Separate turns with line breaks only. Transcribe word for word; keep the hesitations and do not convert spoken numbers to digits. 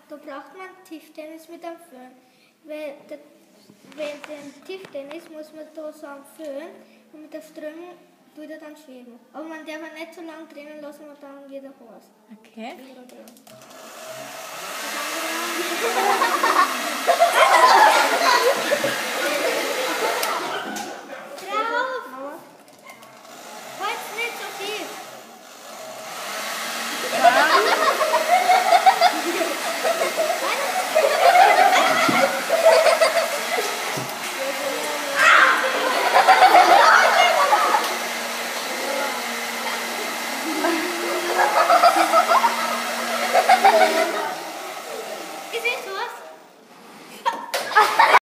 da braucht man Tischtennis mit einem Föhn. Weil der, wenn den Tischtennis muss man da so am Föhn und mit der Strömung tut er dann schweben. Aber man darf ihn nicht so lange drinnen lassen, weil dann wieder heiß.
Okay.
Das andere